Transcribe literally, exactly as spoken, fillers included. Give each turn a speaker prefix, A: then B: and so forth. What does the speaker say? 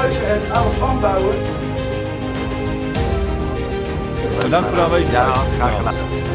A: verhuizen en aan het pand bouwen.
B: Bedankt voor de aanwezigheid.
C: Ja, graag gedaan.